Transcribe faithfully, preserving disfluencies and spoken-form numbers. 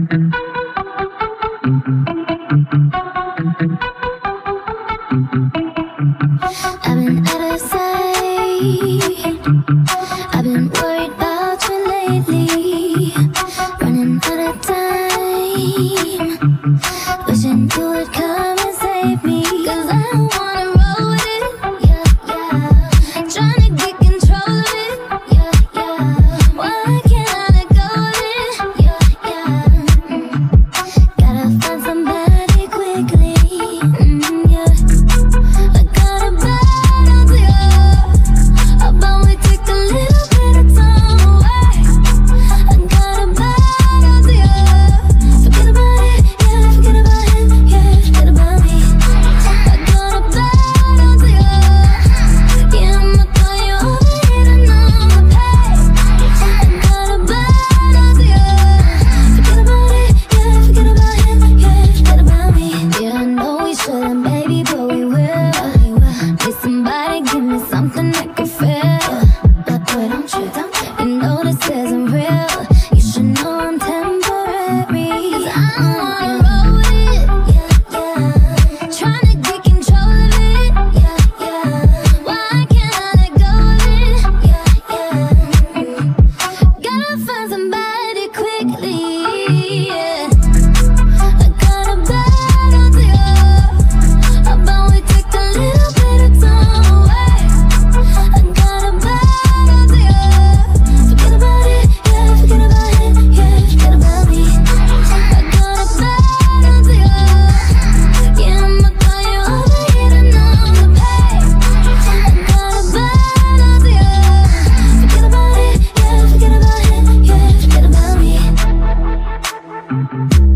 I've been out of sight. I've been worried about you lately. Running out of time. Wishing you would come and save me. Cause I don't wanna roll with it. Yeah, yeah. Trying to get control of it. Yeah, yeah. Why can't I let go of it? Yeah, yeah. Gotta find somebody quickly. Mm, yeah. I got a bad idea about we take a little bit of time away. I got a bad idea. Forget about it, yeah, forget about him, yeah, forget about me. I got a bad idea. Yeah, I'ma call you over here and I'ma pay. I got a bad idea. Forget about it, yeah, forget about him, yeah, forget about me. Yeah, I know we shouldn't, baby, but we will. Need somebody, give me something I can feel. But, but don't you, don't you, you know this isn't real. You should know I'm temporary. Cause I don't wanna roll with it. Yeah, yeah. Tryna get control of it. Yeah, yeah. Why can't I let go of it? Yeah, yeah. Gotta find somebody quickly. Yeah. I got a bad idea about we take a little bit of time away. I got a bad idea. Forget about it, yeah, forget about him, yeah, forget about me. I got a bad idea. Yeah, I'ma call you over here and I'ma pay. I got a bad idea. Forget about it, yeah, forget about him, yeah, forget about me.